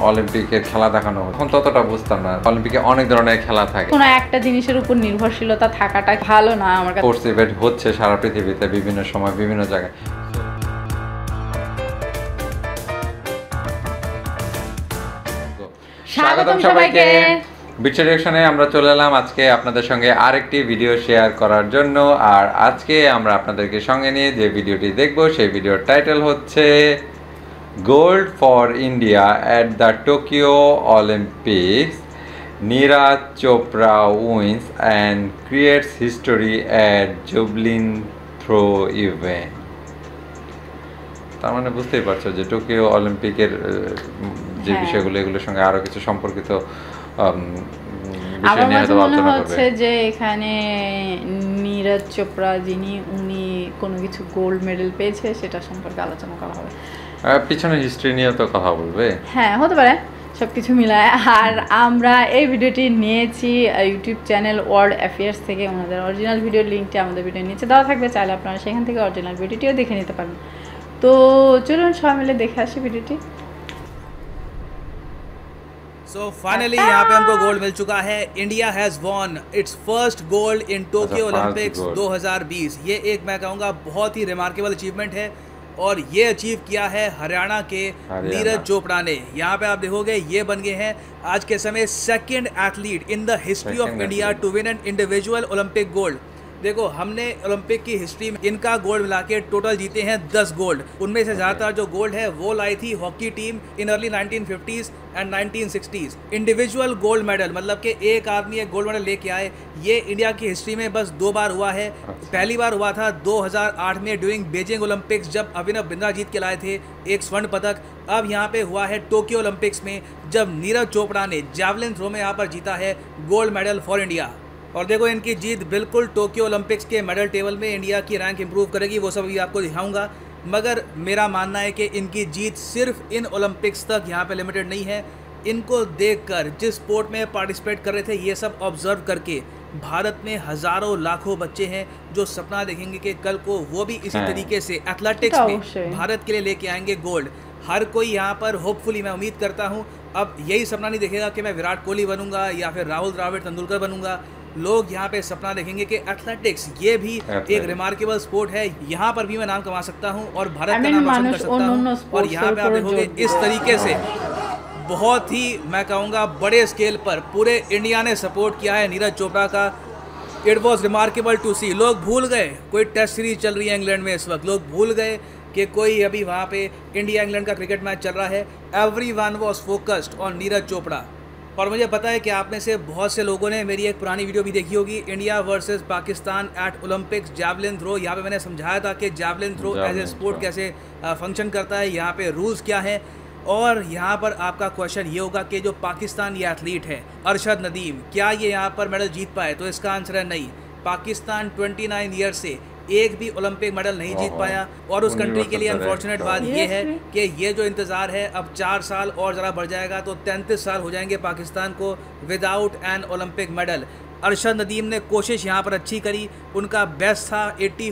অলিম্পিকের খেলা দেখানো হতো, তখন ততটা বুঝতাম না। অলিম্পিকে অনেক ধরনের খেলা থাকে, কোনো একটা জিনিসের উপর নির্ভরশীলতা থাকাটা ভালো না আমার কাছে। স্পোর্টস ইভেন্ট হচ্ছে সারা পৃথিবীতে বিভিন্ন সময় বিভিন্ন জায়গায়। স্বাগতম সবাইকে। বিটস রিঅ্যাকশনে আমরা চলে এলাম আজকে আপনাদের সঙ্গে আরেকটি ভিডিও শেয়ার করার জন্য। আর আজকে আমরা আপনাদেরকে সঙ্গে নিয়ে যে ভিডিওটি দেখব সেই ভিডিওর টাইটেল হচ্ছে gold for India at the Tokyo Olympics, Neeraj Chopra wins and creates history at javelin throw event. তার মানে বুঝতেই পারছো যে টোকিও অলিম্পিকের যে বিষয়গুলো এগুলোর সঙ্গে আরো কিছু সম্পর্কিত বিষয় নিয়ে হয়তো আলোচনা করবে। যে এখানে নীরাজ চোপড়া উনি কোনো কিছু গোল্ড মেডেল পেয়েছে সেটা সম্পর্কে আলোচনা করা হবে। পিছনে হিস্ট্রি নিয়ে তো কথা বলবে, হ্যাঁ হতে পারে, সব কিছু মিলায়। আর আমরা এই ভিডিওটি নিয়েছি ইউটিউব চ্যানেল ওয়ার্ল্ড অ্যাফেয়ার্স থেকে। ওনাদের অরিজিনাল ভিডিওর লিঙ্কটি আমাদের ভিডিওর নিচে দেওয়া থাকবে, চাইলে আপনারা সেখান থেকে অরিজিনাল ভিডিওটিও দেখে নিতে পারেন। তো চলুন সবাই মিলে দেখে আসি ভিডিওটি। So finally यहाँ पे हमको गोल्ड मिल चुका है। India has won its first gold in Tokyo Olympics 2020। ये एक मैं कहूँगा बहुत ही रिमार्केबल अचीवमेंट है और ये अचीव किया है हरियाणा के नीरज चोपड़ा ने। यहाँ पे आप देखोगे ये बन गए हैं आज के समय second athlete in the history of India to win an individual Olympic gold. देखो हमने ओलंपिक की हिस्ट्री में इनका गोल्ड मिला के टोटल जीते हैं 10 गोल्ड। उनमें से ज़्यादातर जो गोल्ड है वो लाई थी hockey team in early 1950s and 1960s। Individual gold medal मतलब कि एक आदमी एक गोल्ड मेडल लेके आए, ये इंडिया की हिस्ट्री में बस 2 बार हुआ है। पहली बार हुआ था 2008 में ड्यूरिंग बीजिंग ओलंपिक्स, जब अभिनव बिंद्रा जीत के लाए थे एक स्वर्ण पदक। अब यहाँ पे हुआ है टोक्यो ओलंपिक्स में, जब नीरज चोपड़ा ने जैवलिन थ्रो में यहाँ पर जीता है गोल्ड मेडल फॉर इंडिया। और देखो इनकी जीत बिल्कुल टोक्यो ओलंपिक्स के मेडल टेबल में इंडिया की रैंक इंप्रूव करेगी, वो सब भी आपको दिखाऊंगा। मगर मेरा मानना है कि इनकी जीत सिर्फ इन ओलंपिक्स तक यहाँ पे लिमिटेड नहीं है। इनको देखकर जिस स्पोर्ट में पार्टिसिपेट कर रहे थे ये सब ऑब्जर्व करके भारत में हज़ारों लाखों बच्चे हैं जो सपना देखेंगे कि कल को वो भी इसी तरीके से एथलेटिक्स में भारत के लिए लेके आएंगे गोल्ड। हर कोई यहाँ पर होपफुली मैं उम्मीद करता हूँ अब यही सपना नहीं देखेगा कि मैं विराट कोहली बनूंगा या फिर राहुल द्रविड़ तेंदुलकर बनूंगा। लोग यहाँ पे सपना देखेंगे कि एथलेटिक्स ये भी एक रिमार्केबल स्पोर्ट है, यहाँ पर भी मैं नाम कमा सकता हूँ और भारत का नाम रोशन कर सकता हूँ। और यहाँ पे आप देखोगे इस तरीके से बहुत ही मैं कहूँगा बड़े स्केल पर पूरे इंडिया ने सपोर्ट किया है नीरज चोपड़ा का। It was remarkable to see. लोग भूल गए कोई टेस्ट सीरीज चल रही है इंग्लैंड में इस वक्त, लोग भूल गए कि कोई अभी वहाँ पे इंडिया इंग्लैंड का क्रिकेट मैच चल रहा है। Everyone was focused on Neeraj Chopra. और मुझे पता है कि आप में से बहुत से लोगों ने मेरी एक पुरानी वीडियो भी देखी होगी, India versus Pakistan at Olympics javelin throw. यहाँ पे मैंने समझाया था कि javelin throw as a sport कैसे फंक्शन करता है, यहाँ पे रूल्स क्या हैं। और यहाँ पर आपका क्वेश्चन ये होगा कि जो पाकिस्तान ये एथलीट है अरशद नदीम, क्या ये यहाँ पर मेडल जीत पाए? तो इसका आंसर है नहीं। पाकिस्तान 29 ईयर से एक भी ओलंपिक मेडल नहीं जीत पाया। और उस कंट्री के लिए अनफॉर्चुनेट बात ये है कि ये जो इंतज़ार है अब 4 साल और ज़रा बढ़ जाएगा तो 33 साल हो जाएंगे पाकिस्तान को without an Olympic medal. Arshad Nadeem ने कोशिश यहाँ पर अच्छी करी, उनका बेस्ट था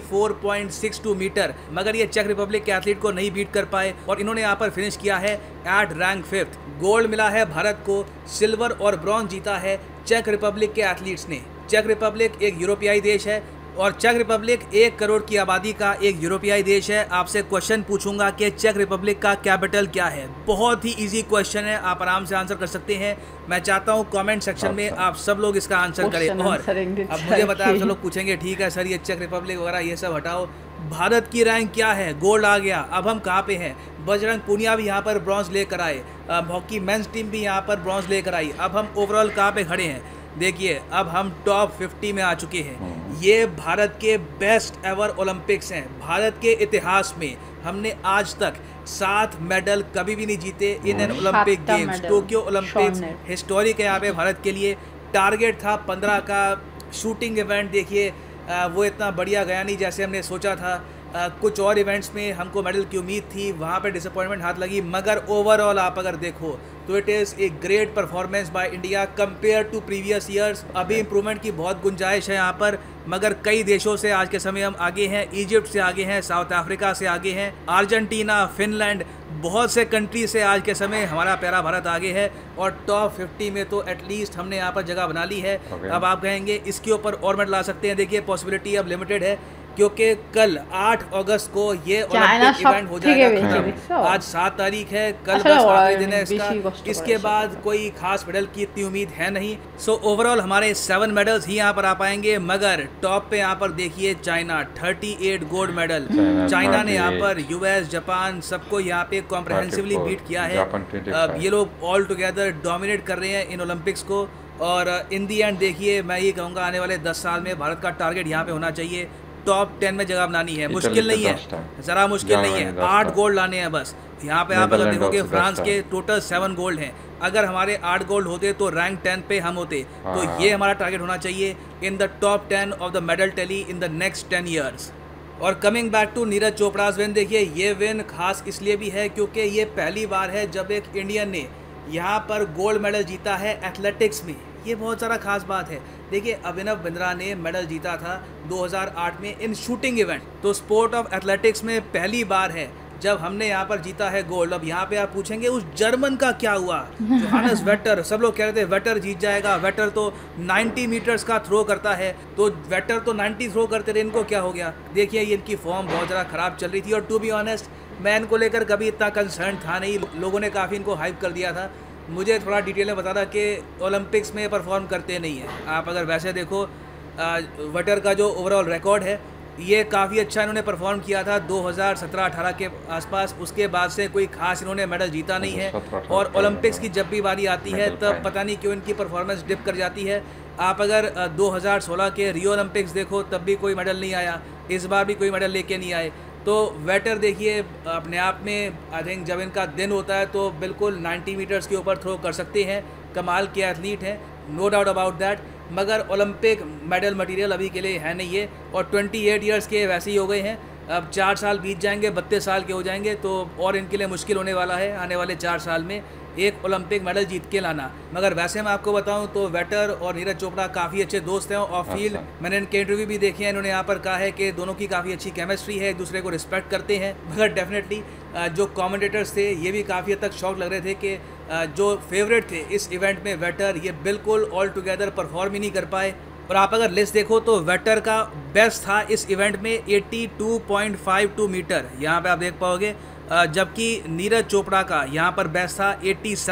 84.62 मीटर, मगर ये चेक रिपब्लिक के एथलीट को नहीं बीट कर पाए और इन्होंने यहाँ पर फिनिश किया है एट रैंक 5th। गोल्ड मिला है भारत को, सिल्वर और ब्रॉन्ज जीता है चेक रिपब्लिक के एथलीट्स ने। चेक रिपब्लिक एक यूरोपियाई देश है और चेक रिपब्लिक 1 करोड़ की आबादी का एक यूरोपियाई देश है। आपसे क्वेश्चन पूछूंगा कि चेक रिपब्लिक का कैपिटल क्या है। बहुत ही इजी क्वेश्चन है, आप आराम से आंसर कर सकते हैं। मैं चाहता हूं कमेंट सेक्शन में आप सब लोग इसका आंसर करें। और अब मुझे बताया, आप सब लोग पूछेंगे ठीक है सर ये चेक रिपब्लिक वगैरह ये सब हटाओ, भारत की रैंक क्या है? गोल्ड आ गया, अब हम कहाँ पे हैं? बजरंग पूनिया भी यहाँ पर ब्रॉन्ज लेकर आए, हॉकी मेंस टीम भी यहाँ पर ब्रॉन्ज लेकर आई। अब हम ओवरऑल कहाँ पे खड़े हैं? देखिए अब हम टॉप 50 में आ चुके हैं। ये भारत के बेस्ट एवर ओलंपिक्स हैं। भारत के इतिहास में हमने आज तक 7 मेडल कभी भी नहीं जीते in an Olympic games. Tokyo Olympics historic है यहाँ पे भारत के लिए। टारगेट था 15 का, शूटिंग इवेंट देखिए वो इतना बढ़िया गया नहीं जैसे हमने सोचा था। कुछ और इवेंट्स में हमको मेडल की उम्मीद थी, वहाँ पे डिसअपॉइंटमेंट हाथ लगी। मगर ओवरऑल आप अगर देखो तो it is a great performance by India compared to previous years. अभी इम्प्रूवमेंट की बहुत गुंजाइश है यहाँ पर, मगर कई देशों से आज के समय हम आगे हैं। इजिप्ट से आगे हैं, साउथ अफ्रीका से आगे हैं, अर्जेंटीना, फिनलैंड, बहुत से कंट्री से आज के समय हमारा प्यारा भारत आगे है और टॉप 50 में तो एटलीस्ट हमने यहाँ पर जगह बना ली है। अब आप कहेंगे इसके ऊपर और मेडल ला सकते हैं, देखिए पॉसिबिलिटी अब लिमिटेड है क्योंकि कल 8 अगस्त को ये ओलंपिक इवेंट हो जाएगा। आज 7 तारीख है, कल बस आखिरी दिन है इसका, इसके बाद कोई खास मेडल की इतनी उम्मीद है नहीं। सो ओवरऑल हमारे 7 मेडल्स ही यहाँ पर आ पाएंगे, मगर टॉप पे यहाँ पर देखिए चाइना 38 गोल्ड मेडल। चाइना ने यहाँ पर यूएस, जापान सबको यहाँ पे कॉम्प्रहेंसिवली बीट किया है। अब ये लोग ऑल टुगेदर डोमिनेट कर रहे हैं इन ओलंपिक्स को और इन दी एंड देखिए मैं ये कहूँगा आने वाले 10 साल में भारत का टारगेट यहाँ पे होना चाहिए, टॉप 10 में जगह बनानी है। मुश्किल नहीं है, ज़रा मुश्किल नहीं है, 8 गोल्ड लाने हैं बस। यहाँ पे आप अगर देखोगे फ्रांस के टोटल 7 गोल्ड हैं, अगर हमारे 8 गोल्ड होते तो रैंक 10 पे हम होते। तो ये हमारा टारगेट होना चाहिए in the top 10 of the medal tally in the next 10 years. और coming back to Neeraj Chopra's win, देखिए ये विन खास इसलिए भी है क्योंकि ये पहली बार है जब एक इंडियन ने यहाँ पर गोल्ड मेडल जीता है एथलेटिक्स में। ये बहुत ज़्यादा खास बात है। देखिए अभिनव बिंद्रा ने मेडल जीता था 2008 में इन शूटिंग इवेंट, तो स्पोर्ट ऑफ एथलेटिक्स में पहली बार है जब हमने यहाँ पर जीता है गोल्ड। अब यहाँ पे आप पूछेंगे उस जर्मन का क्या हुआ, जोहानस वेटर, सब लोग कह रहे थे वेटर जीत जाएगा, वेटर तो 90 मीटर्स का थ्रो करता है, तो वेटर तो 90 थ्रो करते थे, इनको क्या हो गया। देखिए ये इनकी फॉर्म बहुत ज़्यादा ख़राब चल रही थी और टू बी ऑनेस्ट मैं इनको लेकर कभी इतना कंसर्न था नहीं, लोगों ने काफ़ी इनको हाइप कर दिया था। मुझे थोड़ा डिटेल में बता था कि ओलंपिक्स में परफॉर्म करते नहीं हैं। आप अगर वैसे देखो वेटर का जो ओवरऑल रिकॉर्ड है ये काफ़ी अच्छा इन्होंने परफॉर्म किया था 2017-18 के आसपास, उसके बाद से कोई खास इन्होंने मेडल जीता नहीं है। और ओलंपिक्स की जब भी बारी आती है तब पता नहीं क्यों इनकी परफॉर्मेंस डिप कर जाती है। आप अगर 2016 के रियो ओलंपिक्स देखो तब भी कोई मेडल नहीं आया, इस बार भी कोई मेडल लेके नहीं आए। तो वेटर देखिए अपने आप में आई थिंक जब इनका दिन होता है तो बिल्कुल 90 मीटर्स के ऊपर थ्रो कर सकते हैं, कमाल के एथलीट हैं, नो डाउट अबाउट दैट, मगर ओलंपिक मेडल मटेरियल अभी के लिए है नहीं है। और 28 ईयर्स के वैसे ही हो गए हैं, अब 4 साल बीत जाएंगे, 32 साल के हो जाएंगे, तो और इनके लिए मुश्किल होने वाला है आने वाले 4 साल में एक ओलंपिक मेडल जीत के लाना। मगर वैसे मैं आपको बताऊं तो वेटर और नीरज चोपड़ा काफ़ी अच्छे दोस्त हैं ऑफ फील्ड। मैंने इनके इंटरव्यू भी देखे हैं, इन्होंने यहाँ पर कहा है कि दोनों की काफ़ी अच्छी केमिस्ट्री है, एक दूसरे को रिस्पेक्ट करते हैं। मगर डेफिनेटली जो कमेंटेटर्स थे ये भी काफ़ी हद तक शॉक लग रहे थे कि जो फेवरेट थे इस इवेंट में वेटर, ये बिल्कुल ऑल टुगेदर परफॉर्म ही नहीं कर पाए। और आप अगर लिस्ट देखो तो वेटर का बेस्ट था इस इवेंट में 82.52 मीटर, यहाँ पे आप देख पाओगे, जबकि नीरज चोपड़ा का यहाँ पर बेस्ट था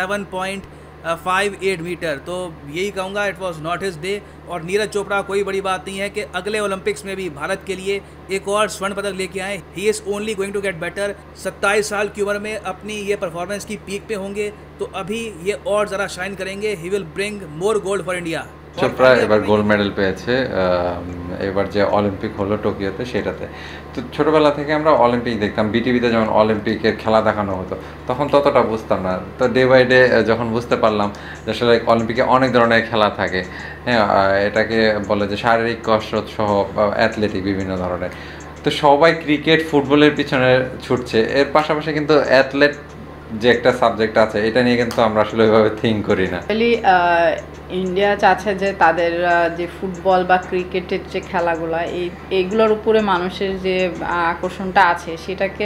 87.58 मीटर। तो यही कहूँगा it was not his day. और नीरज चोपड़ा कोई बड़ी बात नहीं है कि अगले ओलंपिक्स में भी भारत के लिए एक और स्वर्ण पदक लेके आए। He is only going to get better. 27 साल की उम्र में अपनी ये परफॉर्मेंस की पीक पे होंगे तो अभी ये और ज़रा शाइन करेंगे। He will bring more gold for India. Chopra এবার গোল্ড মেডেল পেয়েছে এবার যে অলিম্পিক হলো টোকিওতে সেটাতে। তো ছোটোবেলা থেকে আমরা অলিম্পিক দেখতাম, বিটিভিতে যেমন অলিম্পিকের খেলা দেখানো হতো তখন ততটা বুঝতাম না। তো ডে বাই ডে যখন বুঝতে পারলাম যে আসলে অলিম্পিকে অনেক ধরনের খেলা থাকে, হ্যাঁ এটাকে বলে যে শারীরিক কসরত সহ অ্যাথলেটিক বিভিন্ন ধরনের, তো সবাই ক্রিকেট ফুটবলের পিছনে ছুটছে, এর পাশাপাশি কিন্তু অ্যাথলেট যে একটা সাবজেক্ট আছে এটা নিয়ে কিন্তু আমরা আসলে ওইভাবে থিঙ্ক করি না। ইন্ডিয়া চাচ্ছে যে তাদের যে ফুটবল বা ক্রিকেটের যে খেলাগুলো এইগুলোর উপরে মানুষের যে আকর্ষণটা আছে সেটাকে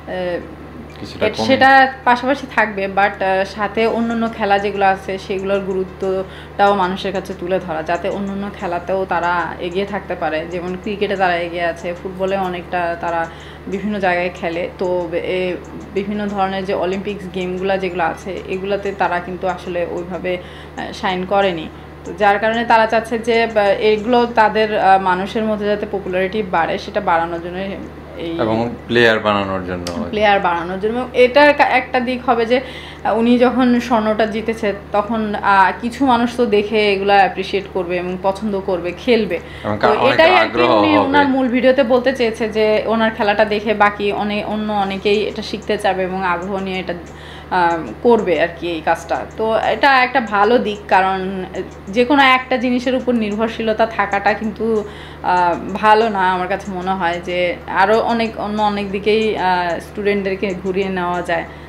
সেটা পাশাপাশি থাকবে, বাট সাথে অন্যান্য খেলা যেগুলো আছে সেগুলোর গুরুত্বটাও মানুষের কাছে তুলে ধরা, যাতে অন্যান্য খেলাতেও তারা এগিয়ে থাকতে পারে। যেমন ক্রিকেটে তারা এগিয়ে আছে, ফুটবলে অনেকটা তারা বিভিন্ন জায়গায় খেলে, তো বিভিন্ন ধরনের যে অলিম্পিক্স গেমগুলো যেগুলো আছে এগুলোতে তারা কিন্তু আসলে ওইভাবে শাইন করেনি। তো যার কারণে তারা চাচ্ছে যে এগুলো তাদের মানুষের মধ্যে যাতে পপুলারিটি বাড়ে সেটা বাড়ানোর জন্য এবং প্লেয়ার বানানোর জন্য এটার একটা দিক হবে যে উনি যখন স্বর্ণটা জিতেছে তখন কিছু মানুষ তো দেখে এগুলা অ্যাপ্রিসিয়েট করবে এবং পছন্দ করবে, খেলবে। তো এটাই উনি ওনার মূল ভিডিওতে বলতে চেয়েছে যে ওনার খেলাটা দেখে বাকি অনেকেই এটা শিখতে চাবে এবং আগ্রহ নিয়ে এটা করবে আর কি এই কাজটা। তো এটা একটা ভালো দিক, কারণ যে কোনো একটা জিনিসের উপর নির্ভরশীলতা থাকাটা কিন্তু ভালো না। আমার কাছে মনে হয় যে আরও অনেক দিকেই স্টুডেন্টদেরকে ঘুরিয়ে নেওয়া যায়,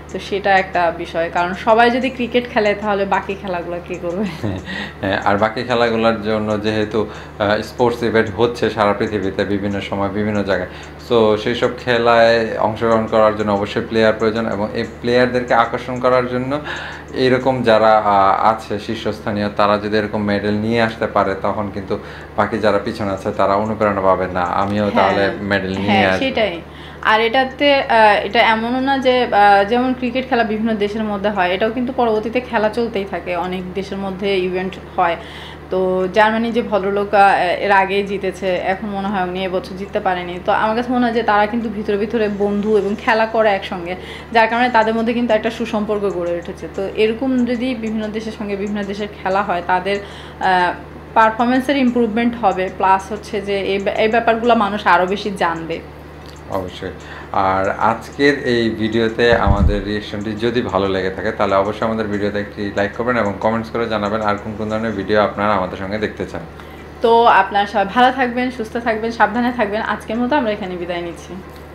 তো সেটা একটা বিষয়, কারণ সবাই যদি ক্রিকেট খেলে তাহলে বাকি খেলাগুলো কে করবে? আর বাকি খেলাগুলোর জন্য যেহেতু স্পোর্টস ইভেন্ট হচ্ছে সারা পৃথিবীতে বিভিন্ন সময় বিভিন্ন জায়গায়, সো সেই সব খেলায় অংশগ্রহণ করার জন্য অবশ্যই প্লেয়ার প্রয়োজন, এবং এই প্লেয়ারদেরকে আকর্ষণ করার জন্য এইরকম যারা আছে শীর্ষস্থানীয়, তারা যদি এরকম মেডেল নিয়ে আসতে পারে তখন কিন্তু বাকি যারা পিছনে আছে তারা অনুপ্রেরণা পাবে, না আমিও তাহলে মেডেল নিয়ে আসবো। সেটাই। আর এটাতে এটা এমনও না যে যেমন ক্রিকেট খেলা বিভিন্ন দেশের মধ্যে হয়, এটাও কিন্তু পরবর্তীতে খেলা চলতেই থাকে, অনেক দেশের মধ্যে ইভেন্ট হয়। তো জার্মানি যে ভদ্রলোক এর আগেই জিতেছে, এখন মনে হয় উনি এবছর জিততে পারেনি। তো আমার কাছে মনে হয় যে তারা কিন্তু ভিতরে ভিতরে বন্ধু এবং খেলা করে একসঙ্গে, যার কারণে তাদের মধ্যে কিন্তু একটা সুসম্পর্ক গড়ে উঠেছে। তো এরকম যদি বিভিন্ন দেশের সঙ্গে বিভিন্ন দেশের খেলা হয়, তাদের পারফরমেন্সের ইমপ্রুভমেন্ট হবে, প্লাস হচ্ছে যে এই ব্যাপারগুলো মানুষ আরও বেশি জানবে। অবশ্যই। আর আজকের এই ভিডিওতে আমাদের রিঅ্যাকশনটি যদি ভালো লেগে থাকে তাহলে অবশ্যই আমাদের ভিডিওতে একটি লাইক করবেন এবং কমেন্টস করে জানাবেন আর কোন কোন ধরনের ভিডিও আপনারা আমাদের সঙ্গে দেখতে চান। তো আপনারা সবাই ভালো থাকবেন, সুস্থ থাকবেন, সাবধানে থাকবেন। আজকের মতো আমরা এখানে বিদায় নিচ্ছি।